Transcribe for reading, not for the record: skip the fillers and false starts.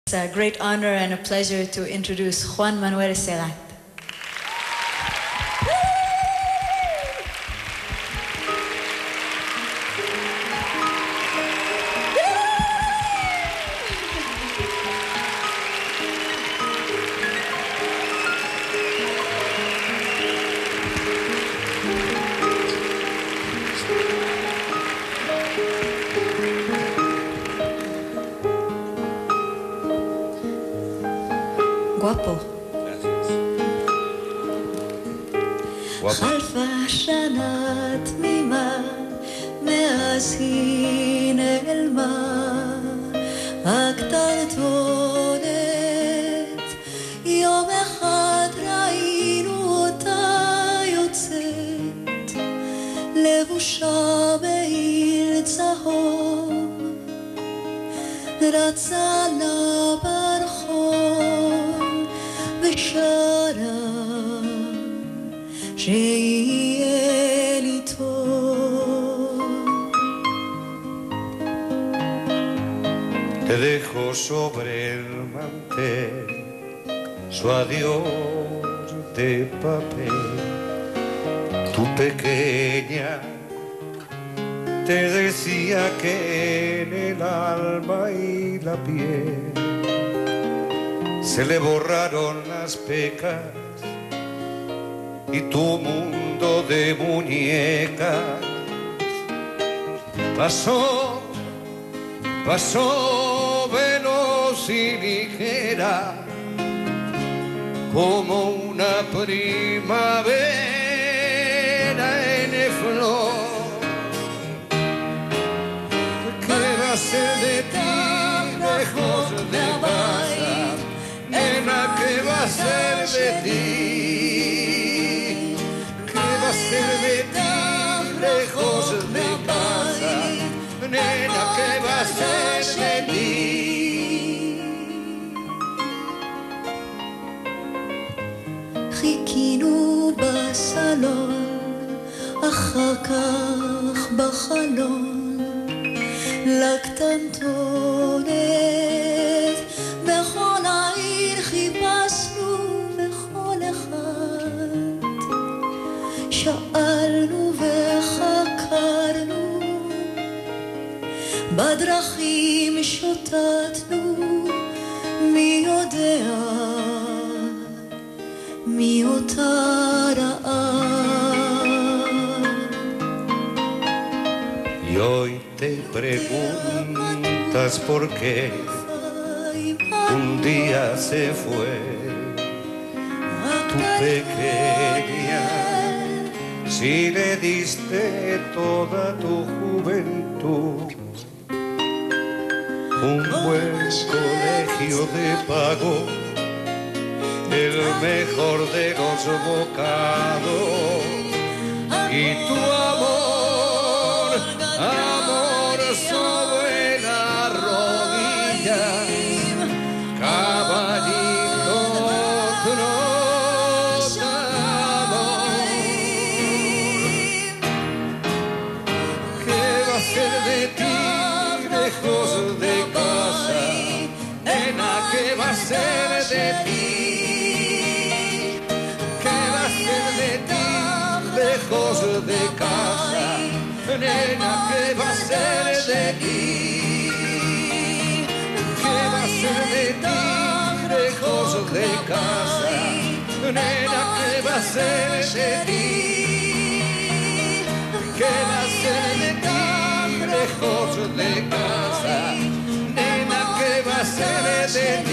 It's a great honor and a pleasure to introduce Juan Manuel Serrat. Guapo. Gracias. Guapo. חלפה שנה תמימה מאז היא נעלמה הקטנטונת יום אחד ראינו אותה יוצאת לבושה בעיל צהוב רצה לה ברחוב ושרה שיהיה לי טוב. Te dejo sobre el mantel su adiós de papel. Tu pequeña te decía que en el alma y la piel se le borraron las pecas y tu mundo de muñecas pasó veloz y ligera como una primavera en flor. ¿Qué va a ser de ti lejos de casa? Nena, ¿qué va a ser de ti? ¿Qué va a ser de ti lejos de casa? Nena, ¿qué va a ser de ti? חיכינו בסלון, אחר כך בחלון, לקטנטונת. בכל העיר חיפשנו בכל אחד, שאלנו וחקרנו, בדרכים שוטטנו, מי יודע מי אותה רעה. Y hoy te preguntas por qué un día se fue tu pequeña, si le diste toda tu juventud, un buen colegio de pago, el mejor de los bocados y tu amor sobre la rodilla, caballito trotador. ¿Qué va a ser de ti lejos de casa? Nena, ¿qué va a ser de ti? Lejos de casa, nena, ¿qué va a ser de ti? ¿Qué va a ser de ti? Lejos de casa, nena, ¿qué va a ser de ti? ¿Qué va a ser de ti? Lejos de casa, nena, ¿qué va a ser de ti?